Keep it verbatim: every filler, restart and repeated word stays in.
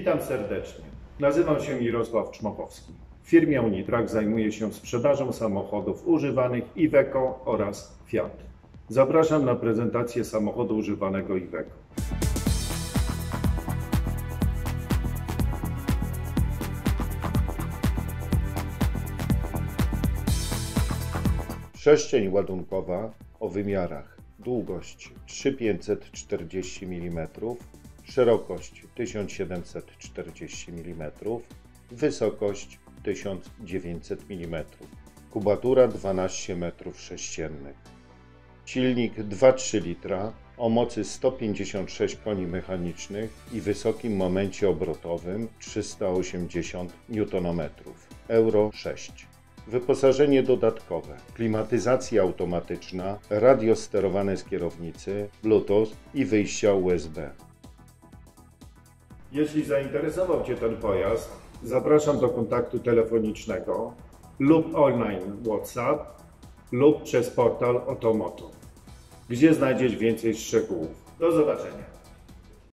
Witam serdecznie. Nazywam się Mirosław Czmochowski. W firmie Unitrack zajmuję się sprzedażą samochodów używanych Iveco oraz Fiat. Zapraszam na prezentację samochodu używanego Iveco. Przestrzeń ładunkowa o wymiarach: długość trzy tysiące pięćset czterdzieści milimetrów, szerokość tysiąc siedemset czterdzieści milimetrów, wysokość tysiąc dziewięćset milimetrów, kubatura dwanaście metrów sześciennych. Silnik dwa przecinek trzy litra o mocy sto pięćdziesiąt sześć koni mechanicznych i wysokim momencie obrotowym trzysta osiemdziesiąt niutonometrów, Euro sześć. Wyposażenie dodatkowe: klimatyzacja automatyczna, radio sterowane z kierownicy, Bluetooth i wyjścia U S B. Jeśli zainteresował Cię ten pojazd, zapraszam do kontaktu telefonicznego lub online WhatsApp lub przez portal Otomoto, gdzie znajdziesz więcej szczegółów. Do zobaczenia.